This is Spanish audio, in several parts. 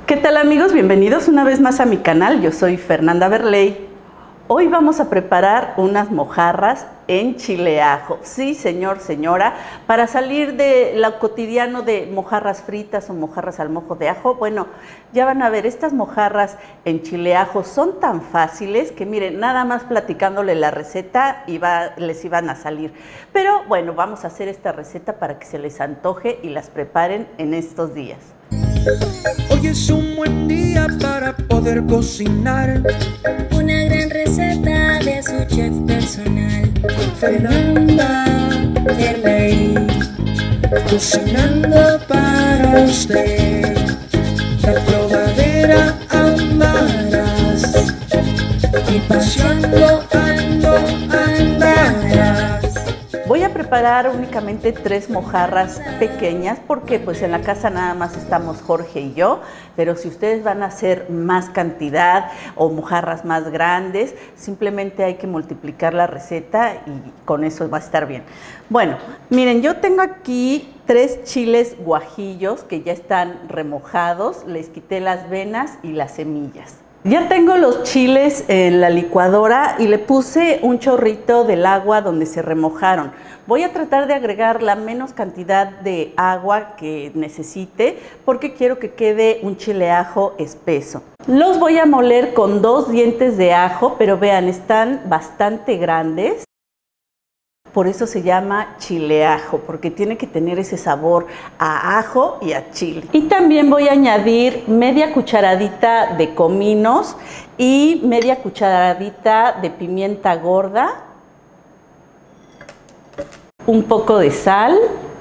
¿Qué tal amigos? Bienvenidos una vez más a mi canal. Yo soy Fernanda Berley. Hoy vamos a preparar unas mojarras en chile ajo. Sí, señor, señora, para salir de lo cotidiano de mojarras fritas o mojarras al mojo de ajo. Bueno, ya van a ver, estas mojarras en chile ajo son tan fáciles que miren, nada más platicándole la receta les iban a salir. Pero bueno, vamos a hacer esta receta para que se les antoje y las preparen en estos días. Hoy es un buen día para poder cocinar una gran receta de su chef personal, Fernanda Berley, cocinando para usted. La probadera amarás y paseando andarás. Voy a preparar únicamente 3 mojarras pequeñas porque pues en la casa nada más estamos Jorge y yo, pero si ustedes van a hacer más cantidad o mojarras más grandes, simplemente hay que multiplicar la receta y con eso va a estar bien. Bueno, miren, yo tengo aquí 3 chiles guajillos que ya están remojados, les quité las venas y las semillas. Ya tengo los chiles en la licuadora y le puse un chorrito del agua donde se remojaron. Voy a tratar de agregar la menos cantidad de agua que necesite porque quiero que quede un chile ajo espeso. Los voy a moler con 2 dientes de ajo, pero vean, están bastante grandes. Por eso se llama chile ajo, porque tiene que tener ese sabor a ajo y a chile. Y también voy a añadir media cucharadita de cominos y media cucharadita de pimienta gorda, un poco de sal.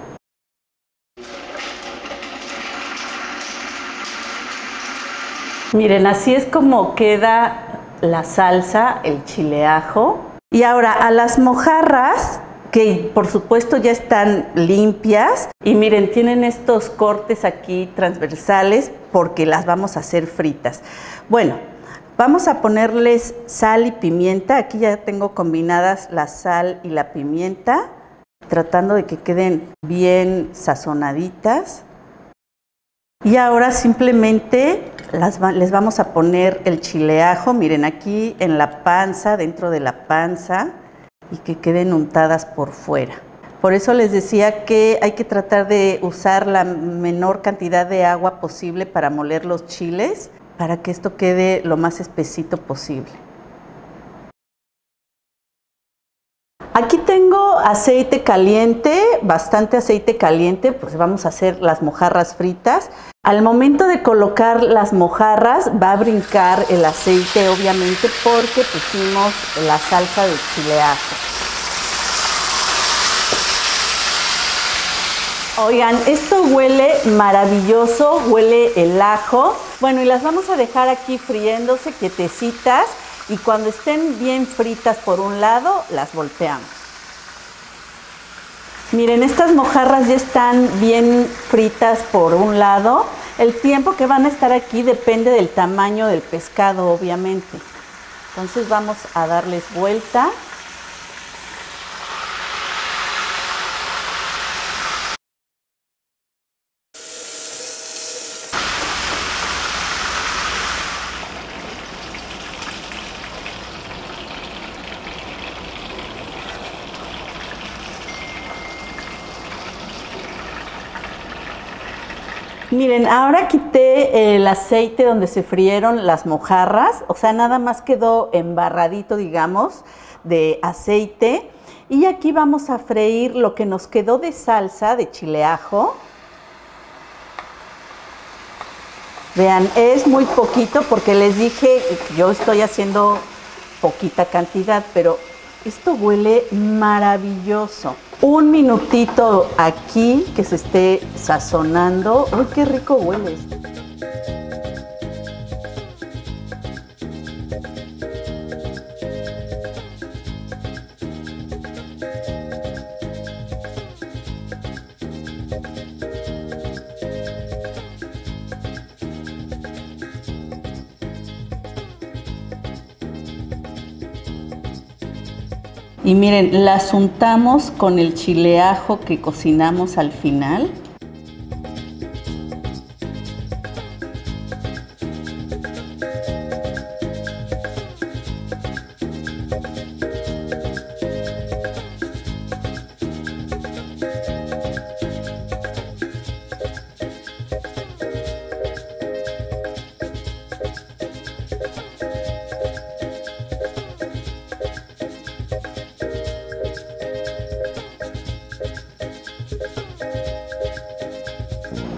Miren, así es como queda la salsa, el chile ajo. Y ahora a las mojarras, que por supuesto ya están limpias, y miren, tienen estos cortes aquí transversales porque las vamos a hacer fritas. Bueno, vamos a ponerles sal y pimienta. Aquí ya tengo combinadas la sal y la pimienta, tratando de que queden bien sazonaditas. Y ahora simplemente les vamos a poner el chile ajo, miren, aquí en la panza, dentro de la panza, y que queden untadas por fuera. Por eso les decía que hay que tratar de usar la menor cantidad de agua posible para moler los chiles, para que esto quede lo más espesito posible. Aquí tengo aceite caliente, bastante aceite caliente, pues vamos a hacer las mojarras fritas. Al momento de colocar las mojarras va a brincar el aceite, obviamente, porque pusimos la salsa de chile ajo. Oigan, esto huele maravilloso, huele el ajo. Bueno, y las vamos a dejar aquí friéndose, quietecitas. Y cuando estén bien fritas por un lado, las volteamos. Miren, estas mojarras ya están bien fritas por un lado. El tiempo que van a estar aquí depende del tamaño del pescado, obviamente. Entonces vamos a darles vuelta. Miren, ahora quité el aceite donde se frieron las mojarras, o sea, nada más quedó embarradito, digamos, de aceite. Y aquí vamos a freír lo que nos quedó de salsa de chile ajo. Vean, es muy poquito porque les dije, yo estoy haciendo poquita cantidad, pero esto huele maravilloso. Un minutito aquí que se esté sazonando. ¡Uy, qué rico huele! Y miren, las untamos con el chile ajo que cocinamos al final.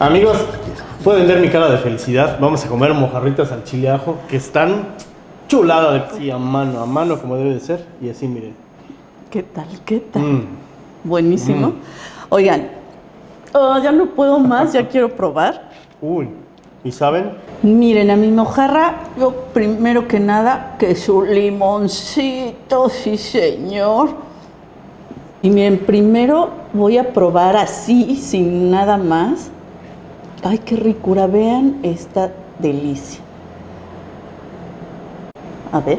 Amigos, pueden ver mi cara de felicidad. Vamos a comer mojarritas al chile ajo, que están chulada de sí, a mano, como debe de ser. Y así, miren. ¿Qué tal? ¿Qué tal? Buenísimo. Oigan, ya no puedo más, ya quiero probar. Uy, ¿y saben? Miren, a mi mojarra, yo primero que nada, que su limoncito, sí señor. Y miren, primero voy a probar así, sin nada más. Ay, qué ricura, vean esta delicia. A ver.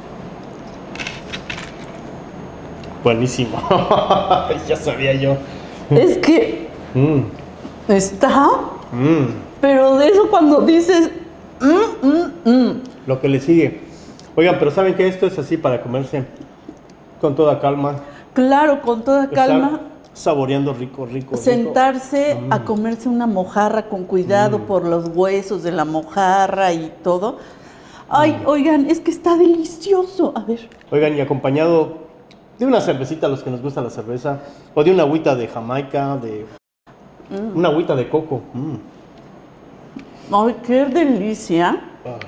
Buenísimo. Ya sabía yo. Es que está, pero de eso cuando dices, Lo que le sigue. Oigan, pero ¿saben que esto es así para comerse con toda calma? claro, con toda calma, Estar saboreando rico. sentarse a comerse una mojarra con cuidado por los huesos de la mojarra y todo. Ay, oigan, es que está delicioso. A ver. Oigan, y acompañado de una cervecita a los que nos gusta la cerveza, o de una agüita de Jamaica, de una agüita de coco. Ay, qué delicia.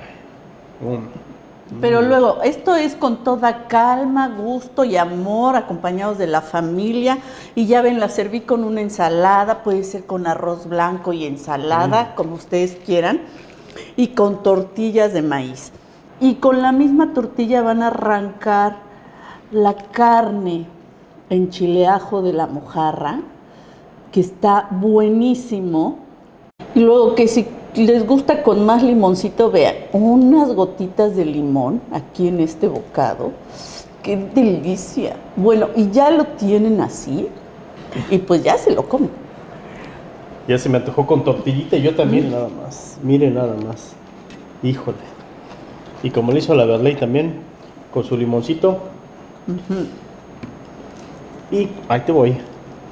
Pero luego, esto es con toda calma, gusto y amor, acompañados de la familia. Y ya ven, la serví con una ensalada, puede ser con arroz blanco y ensalada, como ustedes quieran, y con tortillas de maíz. Y con la misma tortilla van a arrancar la carne en chile ajo de la mojarra, que está buenísimo. Y luego que si les gusta con más limoncito, vean, unas gotitas de limón aquí en este bocado. ¡Qué delicia! Bueno, y ya lo tienen así, y pues ya se lo comen. Ya se me antojó con tortillita y yo también, nada más. Miren nada más. Híjole. Y como le hizo la Verley también, con su limoncito. Y ahí te voy.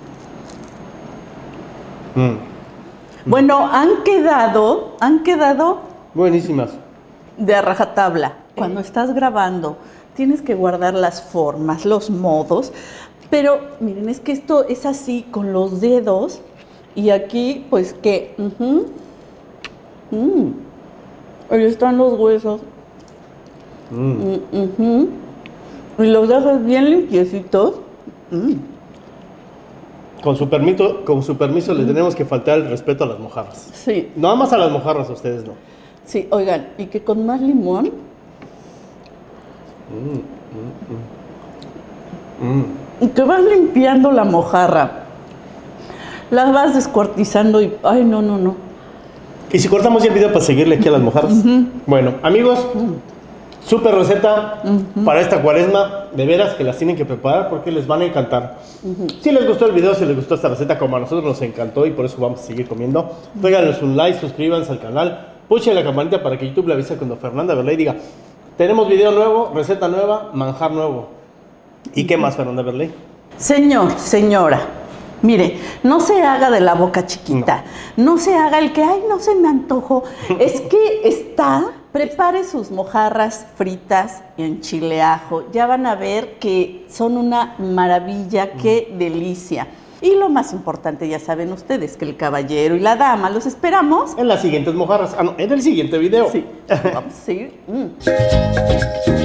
Bueno, han quedado Buenísimas. de a rajatabla. Cuando estás grabando, tienes que guardar las formas, los modos. Pero miren, es que esto es así con los dedos. Y aquí, pues que. Ahí están los huesos. Y los dejas bien limpiecitos. Con su permiso, le tenemos que faltar el respeto a las mojarras. Sí, Nada más a las mojarras, a ustedes no. sí, oigan, y que con más limón. Y te vas limpiando la mojarra. Las vas descuartizando y. Ay, no. Y si cortamos ya el video para seguirle aquí a las mojarras. Bueno, amigos, súper receta para esta cuaresma. De veras que las tienen que preparar porque les van a encantar. Si les gustó el video, si les gustó esta receta como a nosotros nos encantó y por eso vamos a seguir comiendo, péganos un like, suscríbanse al canal, puchen la campanita para que YouTube le avise cuando Fernanda Verley diga: tenemos video nuevo, receta nueva, manjar nuevo. ¿Y qué más, Fernanda Verley? Señor, señora, mire, no se haga de la boca chiquita. No se haga el que, ay, no se me antojó. Es que prepare sus mojarras fritas en chile ajo. Ya van a ver que son una maravilla, qué delicia. Y lo más importante, ya saben ustedes, que el caballero y la dama los esperamos En las siguientes mojarras. En el siguiente video. Sí, vamos a seguir.